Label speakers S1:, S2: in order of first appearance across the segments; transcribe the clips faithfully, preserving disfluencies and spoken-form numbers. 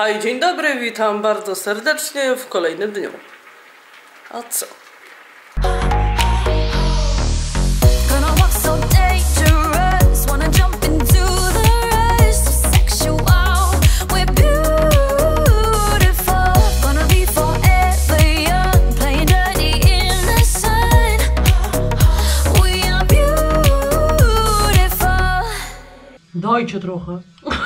S1: Hej, dzień dobry, witam bardzo serdecznie w kolejnym dniu. A co? Dajcie trochę.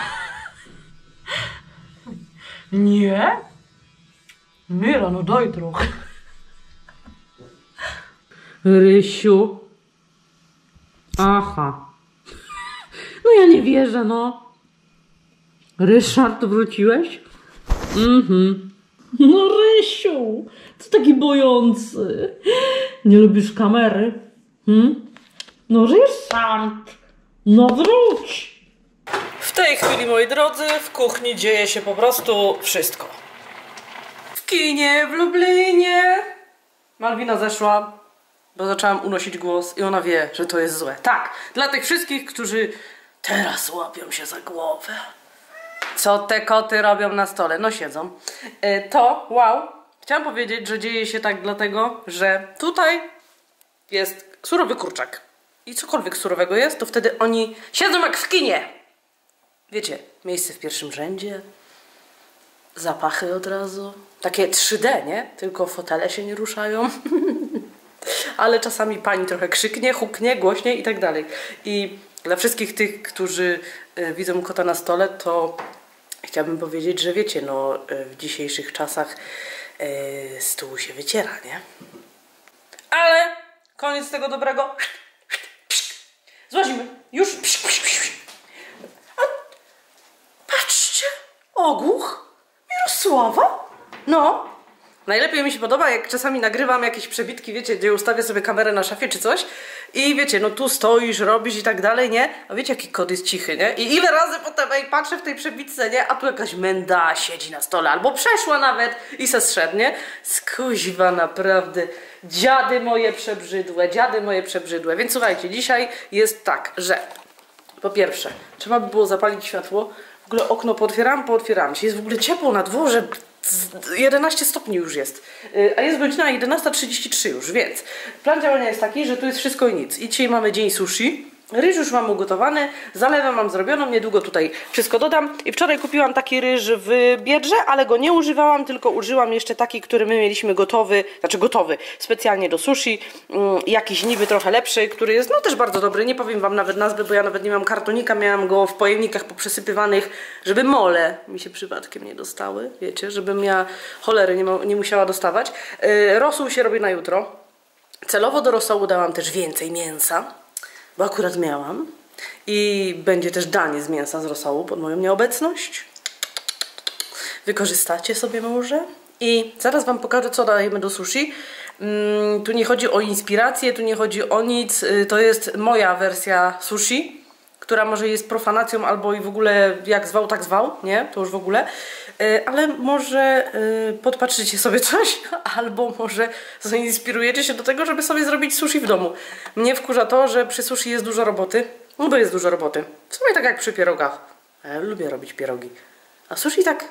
S1: Nie? Mira, no daj trochę. Rysiu. Aha. No ja nie wierzę, no. Ryszard, wróciłeś? Mhm. No Rysiu, co taki bojący? Nie lubisz kamery? Hmm? No Ryszard, no wróć. W tej chwili, moi drodzy, w kuchni dzieje się po prostu wszystko. W kinie w Lublinie Malwina zeszła, bo zaczęłam unosić głos i ona wie, że to jest złe. Tak, dla tych wszystkich, którzy teraz łapią się za głowę. Co te koty robią na stole? No siedzą. To, wow, chciałam powiedzieć, że dzieje się tak dlatego, że tutaj jest surowy kurczak. I cokolwiek surowego jest, to wtedy oni siedzą jak w kinie. Wiecie, miejsce w pierwszym rzędzie, zapachy od razu, takie trzy D, nie? Tylko fotele się nie ruszają. Ale czasami pani trochę krzyknie, huknie, głośniej i tak dalej. I dla wszystkich tych, którzy y, widzą kota na stole, to chciałabym powiedzieć, że wiecie, no y, w dzisiejszych czasach y, stół się wyciera, nie? Ale koniec tego dobrego. Złazimy. Już. A, patrzcie. Ogłuch Mirosława. No. Najlepiej mi się podoba, jak czasami nagrywam jakieś przebitki, wiecie, gdzie ustawię sobie kamerę na szafie czy coś i wiecie, no tu stoisz, robisz i tak dalej, nie? A wiecie, jaki kot jest cichy, nie? I ile razy potem, ej, patrzę w tej przebitce, nie? A tu jakaś menda siedzi na stole, albo przeszła nawet i se zszedł, nie? Skuźwa, naprawdę. Dziady moje przebrzydłe, dziady moje przebrzydłe. Więc słuchajcie, dzisiaj jest tak, że po pierwsze, trzeba by było zapalić światło. W ogóle okno pootwieram, pootwieram się. Jest w ogóle ciepło na dworze. jedenaście stopni już jest, a jest godzina jedenasta trzydzieści trzy już, więc plan działania jest taki, że tu jest wszystko i nic. I dzisiaj mamy dzień sushi, ryż już mam ugotowany, zalewę mam zrobioną, niedługo tutaj wszystko dodam. I wczoraj kupiłam taki ryż w Biedrze, ale go nie używałam, tylko użyłam jeszcze taki, który my mieliśmy gotowy, znaczy gotowy specjalnie do sushi, um, jakiś niby trochę lepszy, który jest no też bardzo dobry, nie powiem wam nawet nazwy, bo ja nawet nie mam kartonika, miałam go w pojemnikach poprzesypywanych, żeby mole mi się przypadkiem nie dostały, wiecie, żebym ja cholery nie, nie musiała dostawać. Yy, rosół się robi na jutro, celowo do rosołu dałam też więcej mięsa, bo akurat miałam i będzie też danie z mięsa z rosołu pod moją nieobecność. Wykorzystacie sobie może. I zaraz wam pokażę, co dajemy do sushi. Mm, tu nie chodzi o inspirację, tu nie chodzi o nic. To jest moja wersja sushi, która może jest profanacją albo i w ogóle jak zwał, tak zwał, nie? To już w ogóle. Ale może podpatrzycie sobie coś, albo może zainspirujecie się do tego, żeby sobie zrobić sushi w domu. Mnie wkurza to, że przy sushi jest dużo roboty, no bo jest dużo roboty. W sumie tak jak przy pierogach. Ja lubię robić pierogi. A sushi tak,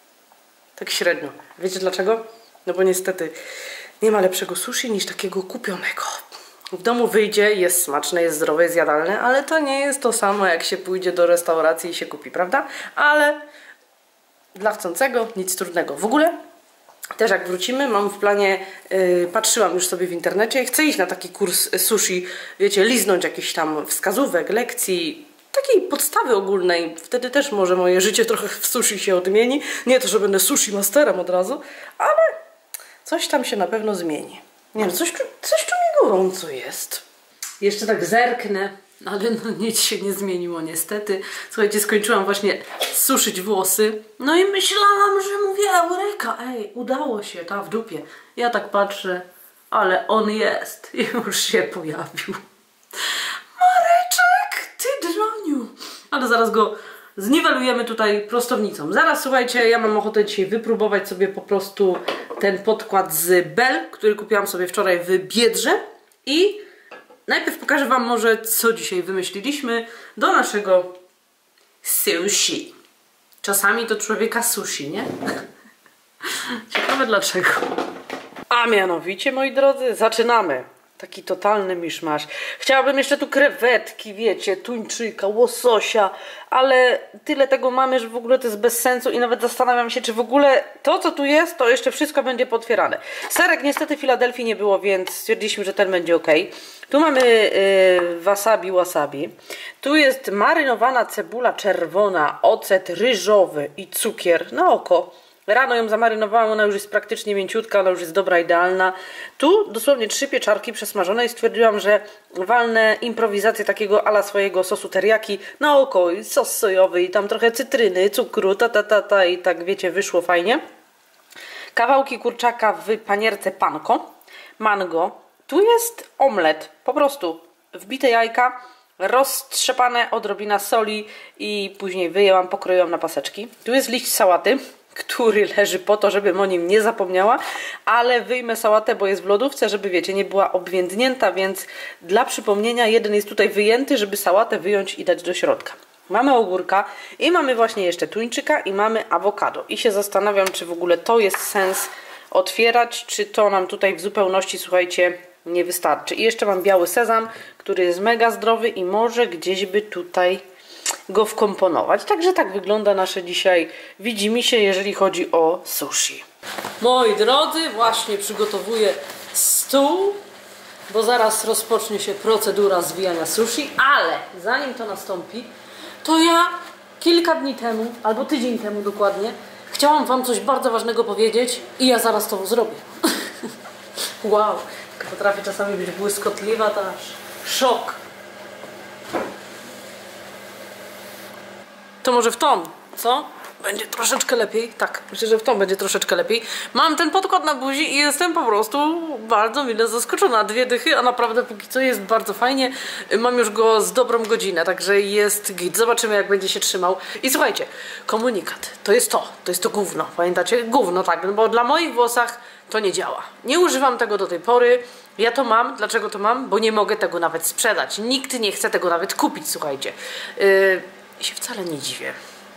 S1: tak średnio. Wiecie dlaczego? No bo niestety nie ma lepszego sushi niż takiego kupionego. W domu wyjdzie, jest smaczne, jest zdrowe, jest jadalne, ale to nie jest to samo, jak się pójdzie do restauracji i się kupi, prawda? Ale dla chcącego nic trudnego. W ogóle też jak wrócimy, mam w planie, yy, patrzyłam już sobie w internecie, chcę iść na taki kurs sushi, wiecie, liznąć jakichś tam wskazówek, lekcji, takiej podstawy ogólnej. Wtedy też może moje życie trochę w sushi się odmieni. Nie to, że będę sushi masterem od razu, ale coś tam się na pewno zmieni. Nie wiem, coś, coś tu mi gorąco jest. Jeszcze tak zerknę, ale no nic się nie zmieniło niestety. Słuchajcie, skończyłam właśnie suszyć włosy. No i myślałam, że mówię, eureka, ej, udało się, ta w dupie. Ja tak patrzę, ale on jest. I już się pojawił. Mareczek, ty droniu. Ale zaraz go zniwelujemy tutaj prostownicą. Zaraz, słuchajcie, ja mam ochotę dzisiaj wypróbować sobie po prostu ten podkład z Bell, który kupiłam sobie wczoraj w Biedrze. I najpierw pokażę wam może, co dzisiaj wymyśliliśmy do naszego sushi. czasami do człowieka sushi, nie? Ciekawe dlaczego. A mianowicie, moi drodzy, zaczynamy. Taki totalny miszmasz. Chciałabym jeszcze tu krewetki, wiecie, tuńczyka, łososia, ale tyle tego mamy, że w ogóle to jest bez sensu i nawet zastanawiam się, czy w ogóle to, co tu jest, to jeszcze wszystko będzie potwierane. Serek niestety w Filadelfii nie było, więc stwierdziliśmy, że ten będzie ok. Tu mamy yy, wasabi, wasabi. Tu jest marynowana cebula czerwona, ocet ryżowy i cukier na oko. Rano ją zamarynowałam, ona już jest praktycznie mięciutka, ona już jest dobra, idealna. Tu dosłownie trzy pieczarki przesmażone i stwierdziłam, że walnę improwizację takiego ala swojego sosu teriyaki na oko, i sos sojowy i tam trochę cytryny, cukru, ta ta ta ta i tak wiecie, wyszło fajnie. Kawałki kurczaka w panierce panko, mango. Tu jest omlet, po prostu wbite jajka, roztrzepane, odrobina soli i później wyjęłam, pokroiłam na paseczki. Tu jest liść sałaty, który leży po to, żebym o nim nie zapomniała, ale wyjmę sałatę, bo jest w lodówce, żeby wiecie, nie była obwiędnięta, więc dla przypomnienia jeden jest tutaj wyjęty, żeby sałatę wyjąć i dać do środka. Mamy ogórka i mamy właśnie jeszcze tuńczyka i mamy awokado. I się zastanawiam, czy w ogóle to jest sens otwierać, czy to nam tutaj w zupełności, słuchajcie, nie wystarczy. I jeszcze mam biały sezam, który jest mega zdrowy i może gdzieś by tutaj go wkomponować. Także tak wygląda nasze dzisiaj widzimisię, jeżeli chodzi o sushi. Moi drodzy, właśnie przygotowuję stół, bo zaraz rozpocznie się procedura zwijania sushi, ale zanim to nastąpi, to ja kilka dni temu, albo tydzień temu dokładnie, chciałam wam coś bardzo ważnego powiedzieć i ja zaraz to zrobię. Wow, potrafię czasami być błyskotliwa, to aż szok. To może w tą, co? Będzie troszeczkę lepiej. Tak, myślę, że w tą będzie troszeczkę lepiej. Mam ten podkład na buzi i jestem po prostu bardzo mile zaskoczona. Dwie dychy, a naprawdę póki co jest bardzo fajnie. Mam już go z dobrą godzinę, także jest git. Zobaczymy, jak będzie się trzymał. I słuchajcie, komunikat. To jest to. To jest to gówno. Pamiętacie? Gówno, tak. Bo dla moich włosach to nie działa. Nie używam tego do tej pory. Ja to mam. Dlaczego to mam? Bo nie mogę tego nawet sprzedać. Nikt nie chce tego nawet kupić, słuchajcie. Yy... I się wcale nie dziwię.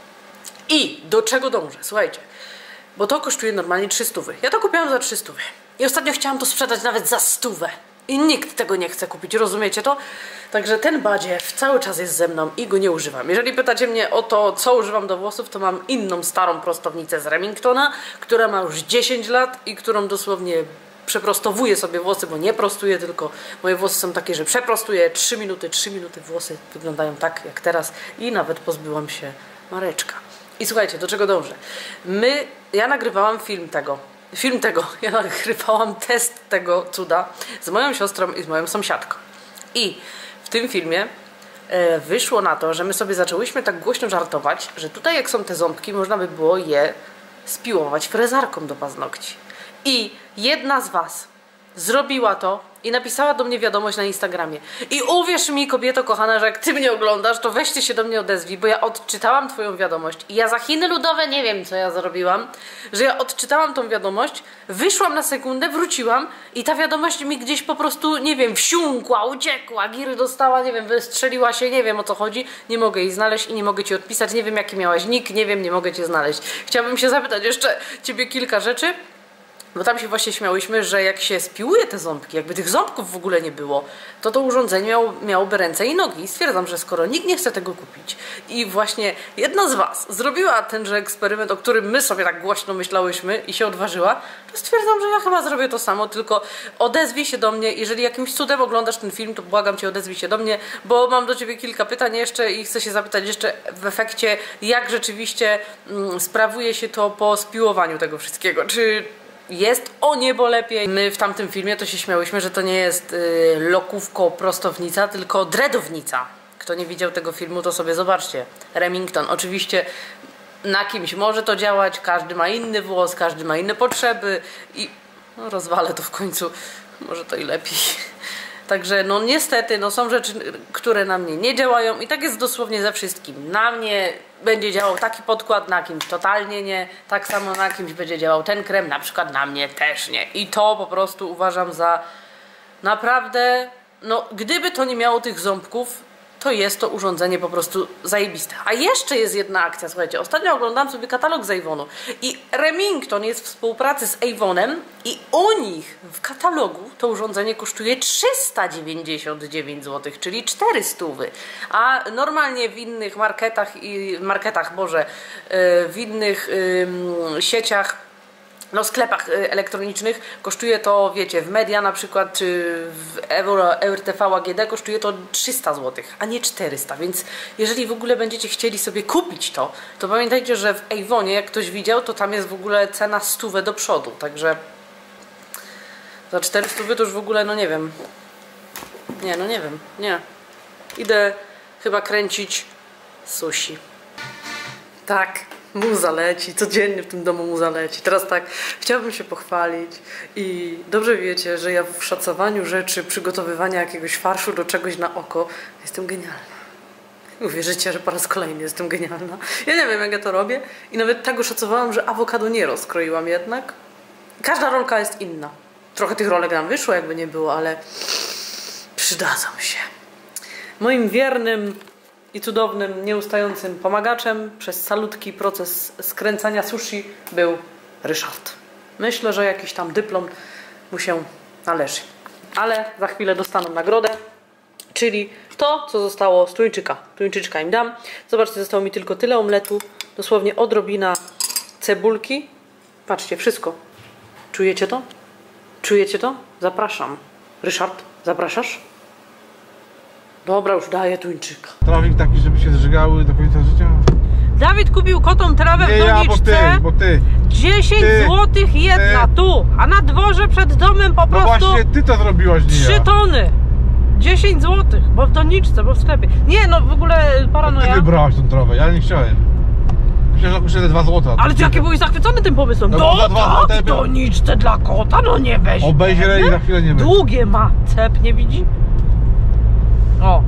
S1: I do czego dążę? Słuchajcie, bo to kosztuje normalnie trzy stówy. Ja to kupiłam za trzy stówy. I ostatnio chciałam to sprzedać nawet za stówę. I nikt tego nie chce kupić, rozumiecie to? Także ten badziew cały czas jest ze mną i go nie używam. Jeżeli pytacie mnie o to, co używam do włosów, to mam inną starą prostownicę z Remingtona, która ma już dziesięć lat i którą dosłownie przeprostowuję sobie włosy, bo nie prostuję, tylko moje włosy są takie, że przeprostuję trzy minuty, trzy minuty włosy wyglądają tak jak teraz i nawet pozbyłam się Mareczka. I słuchajcie, do czego dążę? My, ja nagrywałam film tego, film tego, ja nagrywałam test tego cuda z moją siostrą i z moją sąsiadką. I w tym filmie e, wyszło na to, że my sobie zaczęłyśmy tak głośno żartować, że tutaj jak są te ząbki, można by było je spiłować frezarką do paznokci. I jedna z was zrobiła to i napisała do mnie wiadomość na Instagramie. I uwierz mi, kobieto kochana, że jak ty mnie oglądasz, to weźcie się do mnie odezwij, bo ja odczytałam twoją wiadomość. I ja za Chiny Ludowe nie wiem, co ja zrobiłam, że ja odczytałam tą wiadomość, wyszłam na sekundę, wróciłam i ta wiadomość mi gdzieś po prostu, nie wiem, wsiąkła, uciekła, giry dostała, nie wiem, wystrzeliła się, nie wiem o co chodzi, nie mogę jej znaleźć i nie mogę ci odpisać, nie wiem jaki miałaś nick, nie wiem, nie mogę cię znaleźć. Chciałabym się zapytać jeszcze ciebie kilka rzeczy. Bo tam się właśnie śmiałyśmy, że jak się spiłuje te ząbki, jakby tych ząbków w ogóle nie było, to to urządzenie miało, miałoby ręce i nogi. I stwierdzam, że skoro nikt nie chce tego kupić i właśnie jedna z was zrobiła tenże eksperyment, o którym my sobie tak głośno myślałyśmy i się odważyła, to stwierdzam, że ja chyba zrobię to samo, tylko odezwij się do mnie. Jeżeli jakimś cudem oglądasz ten film, to błagam cię, odezwij się do mnie, bo mam do ciebie kilka pytań jeszcze i chcę się zapytać jeszcze w efekcie, jak rzeczywiście mm, sprawuje się to po spiłowaniu tego wszystkiego. Czy jest o niebo lepiej. My w tamtym filmie to się śmiałyśmy, że to nie jest yy, lokówko prostownica, tylko dreadownica. Kto nie widział tego filmu, to sobie zobaczcie. Remington. Oczywiście na kimś może to działać, każdy ma inny włos, każdy ma inne potrzeby i no, rozwalę to w końcu. Może to i lepiej. Także no niestety, no są rzeczy, które na mnie nie działają i tak jest dosłownie ze wszystkim. Na mnie będzie działał taki podkład, na kimś totalnie nie. Tak samo na kimś będzie działał ten krem, na przykład na mnie też nie. I to po prostu uważam za naprawdę, no gdyby to nie miało tych ząbków, to jest to urządzenie po prostu zajebiste. A jeszcze jest jedna akcja, słuchajcie, ostatnio oglądałam sobie katalog z Avonu i Remington jest w współpracy z Avonem i u nich w katalogu to urządzenie kosztuje trzysta dziewięćdziesiąt dziewięć złotych, czyli czterysta, a normalnie w innych marketach i marketach, Boże, w innych ym, sieciach, no sklepach elektronicznych kosztuje to, wiecie, w Media na przykład, czy w Euro, R T V A G D kosztuje to trzysta złotych, a nie czterysta, więc jeżeli w ogóle będziecie chcieli sobie kupić to, to pamiętajcie, że w Avonie, jak ktoś widział, to tam jest w ogóle cena stówę do przodu, także za czterysta to już w ogóle, no nie wiem, nie, no nie wiem, nie, idę chyba kręcić sushi. Tak. Muza leci, codziennie w tym domu muza leci. Teraz tak, chciałabym się pochwalić i dobrze wiecie, że ja w szacowaniu rzeczy, przygotowywania jakiegoś farszu do czegoś na oko jestem genialna. Uwierzycie, że po raz kolejny jestem genialna. Ja nie wiem, jak ja to robię i nawet tak oszacowałam, że awokado nie rozkroiłam jednak. Każda rolka jest inna. Trochę tych rolek nam wyszło, jakby nie było, ale przydadzą się. Moim wiernym i cudownym, nieustającym pomagaczem przez calutki proces skręcania sushi był Ryszard. Myślę, że jakiś tam dyplom mu się należy. Ale za chwilę dostaną nagrodę, czyli to, co zostało z tuńczyka. Tuńczyczka im dam. Zobaczcie, zostało mi tylko tyle omletu, dosłownie odrobina cebulki. Patrzcie, wszystko. Czujecie to? Czujecie to? Zapraszam. Ryszard, zapraszasz? Dobra, już daję tuńczyka.
S2: Trawik taki, żeby się zżygały do końca życia?
S1: Dawid kupił kotom trawę
S2: nie
S1: w doniczce.
S2: Ja, bo ty, bo ty.
S1: dziesięć złotych jedna, ty. Tu. A na dworze przed domem po
S2: no
S1: prostu...
S2: właśnie, ty to zrobiłaś, nie
S1: trzy
S2: ja.
S1: tony. dziesięć złotych, bo w doniczce, bo w sklepie. Nie, no w ogóle paranoja.
S2: Ty wybrałaś tą trawę, ja nie chciałem. Myślałem, że kosztuje dwa złote.
S1: Ale ty jaki byłeś zachwycony tym pomysłem?
S2: No,
S1: do,
S2: za dwa złote
S1: w doniczce dla kota, no nie weź.
S2: Obejrzę i za chwilę nie będzie.
S1: Długie ma, cep, nie widzi? O.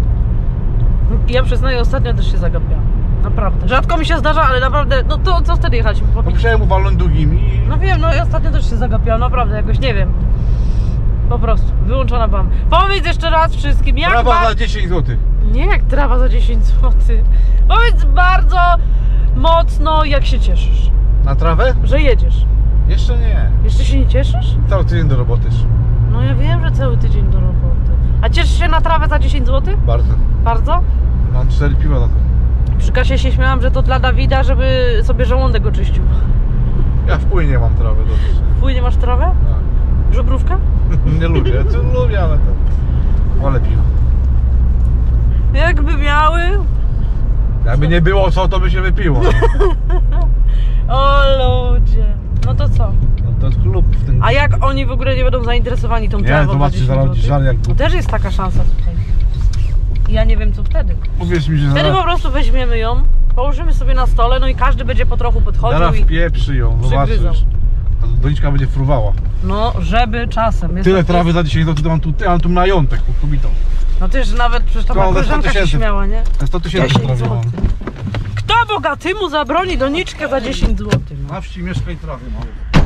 S1: Ja przyznaję, ostatnio też się zagapiałam. Naprawdę. Rzadko mi się zdarza, ale naprawdę, no to co wtedy jechaliśmy po pić?
S2: Musiałem uwalnąć długimi i...
S1: No wiem, no i ostatnio też się zagapiałam, naprawdę, jakoś nie wiem. Po prostu, wyłączona byłam. Powiedz jeszcze raz wszystkim, jak...
S2: Trawa
S1: ba...
S2: za dziesięć złotych.
S1: Nie jak trawa za dziesięć złotych. Powiedz bardzo mocno, jak się cieszysz.
S2: Na trawę?
S1: Że jedziesz.
S2: Jeszcze nie.
S1: Jeszcze się nie cieszysz?
S2: Cały tydzień do roboty.
S1: No ja wiem, że cały tydzień do roboty. A cieszysz się na trawę za dziesięć złotych?
S2: Bardzo.
S1: Bardzo?
S2: Mam cztery piwa za to.
S1: Przy kasie się śmiałam, że to dla Dawida, żeby sobie żołądek oczyścił.
S2: Ja w płynie mam trawę dosyć.
S1: W płynie masz trawę?
S2: Tak.
S1: Żubrówka?
S2: Nie lubię, ja to lubię, ale to... Wolę piwo.
S1: Jakby miały...
S2: Jakby nie było co, to by się wypiło.
S1: O ludzie. No to co?
S2: No to jest klub w tym...
S1: A jak oni w ogóle nie będą zainteresowani tą
S2: Nie,
S1: trawą?
S2: to macie zaraz żal jak...
S1: To też jest taka szansa tutaj. Ja nie wiem co wtedy.
S2: Uwierz mi, że
S1: Wtedy
S2: zaraz...
S1: po prostu weźmiemy ją, położymy sobie na stole, no i każdy będzie po trochu podchodził
S2: Zaraz
S1: i...
S2: pieprzy ją, zobaczysz. Ta doniczka będzie fruwała.
S1: No, żeby czasem. Jest
S2: Tyle
S1: to...
S2: trawy za dziesięć złotych to mam tu, ty, mam tu majątek pod kobietą.
S1: No też nawet przecież ta moja koleżanka się śmiała, nie?
S2: Za sto tysięcy trawy mam.
S1: Kto bogatymu zabroni doniczkę za dziesięć złotych? No.
S2: Na wsi mieszka i trawy mam.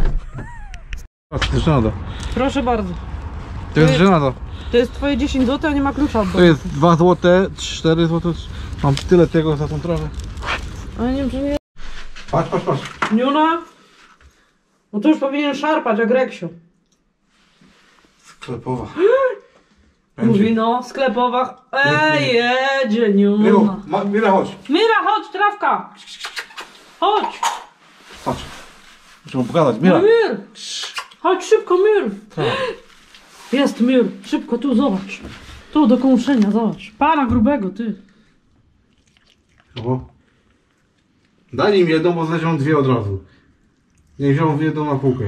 S2: To jest żenada.
S1: Proszę bardzo.
S2: To jest żenada.
S1: To jest twoje dziesięć złotych, a nie ma klucza od domu.
S2: To jest dwa złote, cztery złote. Mam tyle tego za tą trawę.
S1: Ale nie wiem, czy nie...
S2: Patrz, patrz, patrz.
S1: Niuna? No to już powinien szarpać, jak Reksiu.
S2: Sklepowa.
S1: Mówi no, sklepowa. Ej, jedzie Niuna.
S2: Mira, chodź.
S1: Mira, chodź, trawka. Chodź.
S2: Patrz. Muszę mu pokazać.
S1: No,
S2: Mira.
S1: Mir. Chodź szybko, Mir. Jest Mir. Szybko, tu zobacz. Tu do kąszenia, zobacz. Pana grubego, ty.
S2: O. Daj im jedną, bo znajdą dwie od razu. Nie wziął jedną na półkę.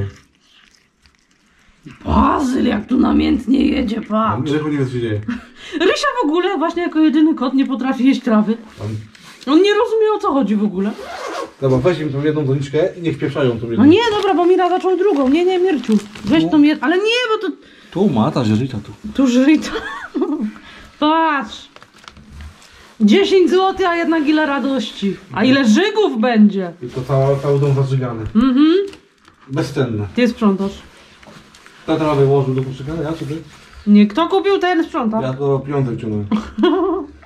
S1: Bazyl, jak tu namiętnie jedzie, patrz.
S2: Rychu nie wie, co się dzieje.
S1: Rysia w ogóle, właśnie jako jedyny kot, nie potrafi jeść trawy. On nie rozumie, o co chodzi w ogóle.
S2: Dobra, weź im tą jedną doniczkę i niech pieprzają tą jedną.
S1: No nie, dobra, bo Mira zaczął drugą. Nie, nie, Mirciu. Weź tą jedną. Ale nie, bo to...
S2: Tu ma ta żerita tu.
S1: Tu żrita. Patrz. dziesięć złotych, a jednak ile radości. A ile żygów będzie.
S2: I to cały, cały dom zażygany.
S1: Mhm.
S2: Bezcenne.
S1: Ty sprzątasz.
S2: Ta trawę łożył do koszyka, ja czy ty?
S1: Nie, kto kupił, ten sprząta.
S2: Ja to pieniądze wciągnąłem.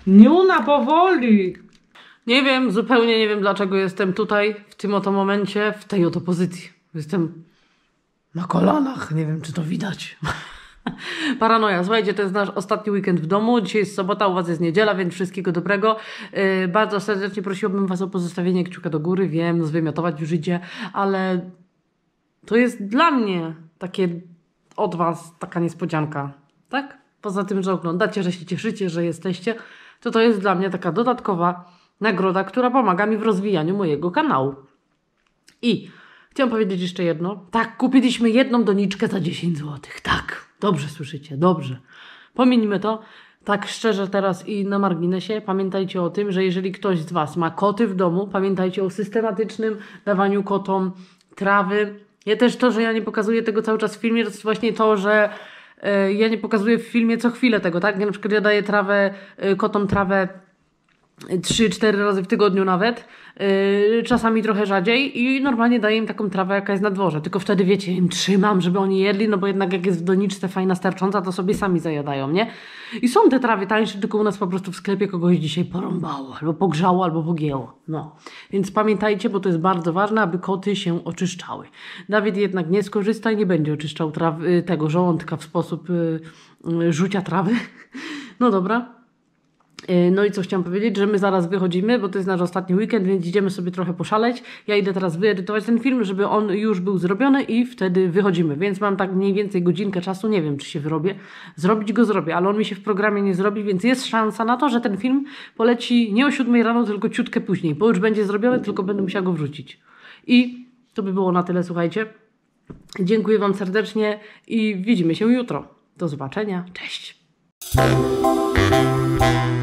S1: Niuna powoli. Nie wiem, zupełnie nie wiem, dlaczego jestem tutaj, w tym oto momencie, w tej oto pozycji. Jestem na kolanach, nie wiem, czy to widać. Paranoja. Słuchajcie, to jest nasz ostatni weekend w domu. Dzisiaj jest sobota, u was jest niedziela, więc wszystkiego dobrego. Yy, bardzo serdecznie prosiłabym was o pozostawienie kciuka do góry. Wiem, zwymiotować już idzie, ale to jest dla mnie takie od was taka niespodzianka, tak? Poza tym, że oglądacie, że się cieszycie, że jesteście, to to jest dla mnie taka dodatkowa nagroda, która pomaga mi w rozwijaniu mojego kanału. I chciałam powiedzieć jeszcze jedno. Tak, kupiliśmy jedną doniczkę za dziesięć złotych. Tak, dobrze słyszycie, dobrze. Pomieńmy to. Tak szczerze teraz i na marginesie, pamiętajcie o tym, że jeżeli ktoś z was ma koty w domu, pamiętajcie o systematycznym dawaniu kotom trawy. Ja też to, że ja nie pokazuję tego cały czas w filmie, to jest właśnie to, że yy, ja nie pokazuję w filmie co chwilę tego, tak? Ja na przykład ja daję trawę, yy, kotom trawę trzy cztery razy w tygodniu nawet, yy, czasami trochę rzadziej i normalnie daję im taką trawę, jaka jest na dworze. Tylko wtedy, wiecie, im trzymam, żeby oni jedli, no bo jednak jak jest w doniczce fajna, starcząca, to sobie sami zajadają, nie? I są te trawy tańsze, tylko u nas po prostu w sklepie kogoś dzisiaj porąbało, albo pogrzało, albo pogięło. No. Więc pamiętajcie, bo to jest bardzo ważne, aby koty się oczyszczały. Dawid jednak nie skorzysta i nie będzie oczyszczał trawy, tego żołądka w sposób yy, yy, rzucia trawy. No dobra. No i co chciałam powiedzieć, że my zaraz wychodzimy, bo to jest nasz ostatni weekend, więc idziemy sobie trochę poszaleć. Ja idę teraz wyedytować ten film, żeby on już był zrobiony i wtedy wychodzimy. Więc mam tak mniej więcej godzinkę czasu, nie wiem czy się wyrobię. Zrobić go zrobię, ale on mi się w programie nie zrobi, więc jest szansa na to, że ten film poleci nie o siódmej rano, tylko ciutkę później, bo już będzie zrobiony, tylko będę musiała go wrzucić. I to by było na tyle, słuchajcie. Dziękuję wam serdecznie i widzimy się jutro. Do zobaczenia. Cześć!